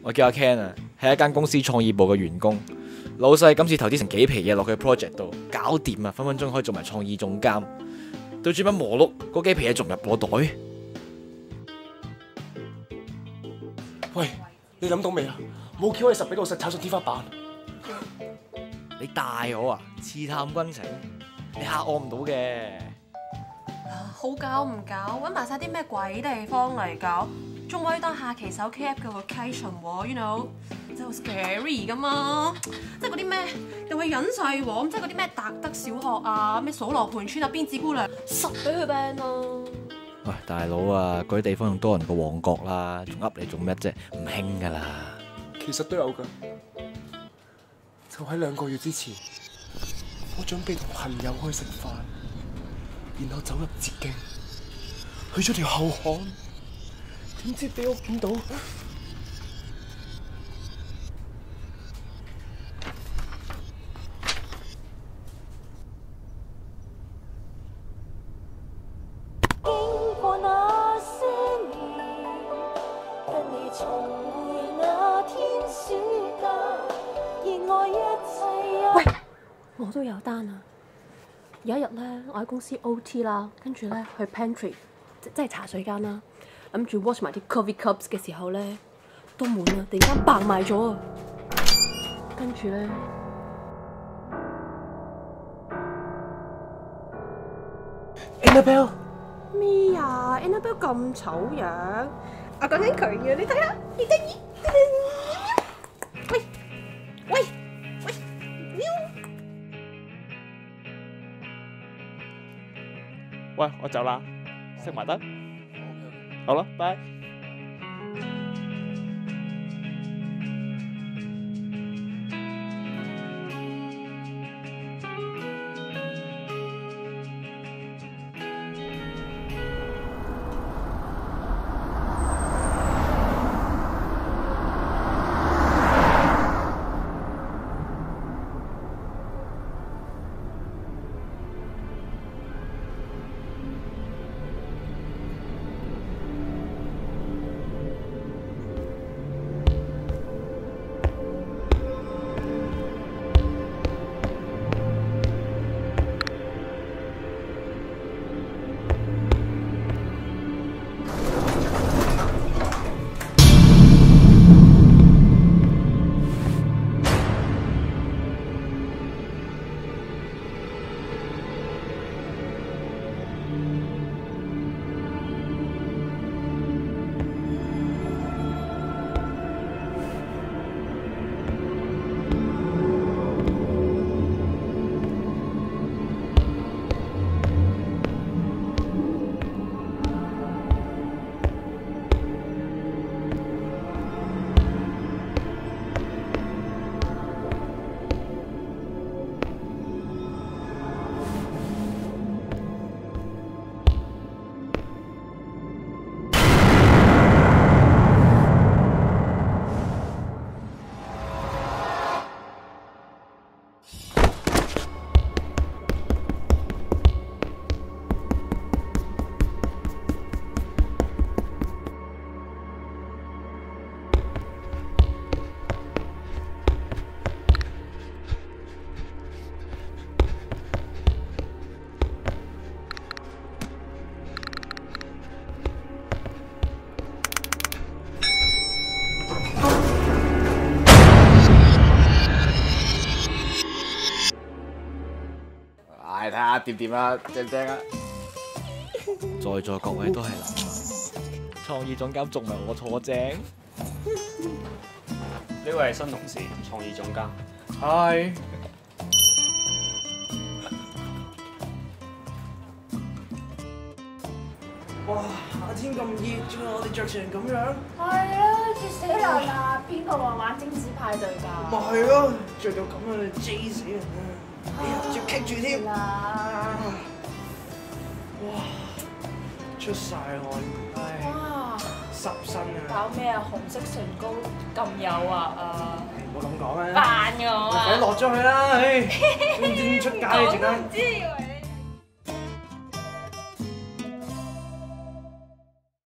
我叫阿 Ken 啊，係一間公司創意部嘅員工。老細今次投資成幾皮嘢落佢 project 度，搞掂啊，分分鐘可以做埋創意總監。對住班磨碌，嗰幾皮嘢仲入我袋。 喂，你諗到未啊？冇叫我哋實俾老細炒上天花板。 你大我啊，刺探軍情，你嚇我唔到嘅。 好搞唔搞？揾埋晒啲咩鬼地方嚟搞？仲可以當下期手 KF 嘅 location 喎，you know，真係好 scary 噶嘛！即係嗰啲咩又係隱世喎，即係嗰啲咩達德小學啊、咩數羅盤村啊、辮子姑娘，實俾佢 ban 咯。 喂，大佬啊，嗰啲地方仲多人過旺角啦，仲噏你做咩啫？唔興噶啦。 其實都有㗎，就喺2個月之前，我準備同朋友去食飯，然後走入捷徑，去咗條後巷，點知俾我見到。 喂，我都有單啊！有一日咧，我喺公司 OT 啦，跟住咧去 pantry，即係茶水間啦，諗住 wash 埋啲 coffee cups 嘅時候咧，都滿啦，突然間爆賣咗啊！跟住咧， Annabelle 咩啊 ？Annabelle 咁醜樣，我講緊佢啊！你睇下，你得意。喂喂喂， 喂，我走啦，食埋得。好啦，拜。 睇下掂唔掂啊，正唔正啊？在座各位都係諗下，創意總監仲唔係我坐正？ 呢位係新同事，創意總監。 係。哇！夏天咁熱，仲要我哋着成咁樣。 係啊，熱死人啦！邊個話玩精子派對㗎？ 咪係咯，着到咁樣，J 死人啦！哎呀，仲棘住添。哇！出晒汗，唉！ 哇！ 濕身啊！ 搞咩啊？紅色唇膏咁誘惑啊！ 唔好咁講啊！ 扮我啊！ 快落咗去啦！唉，唔知點出街你陣間。 我都唔知以為。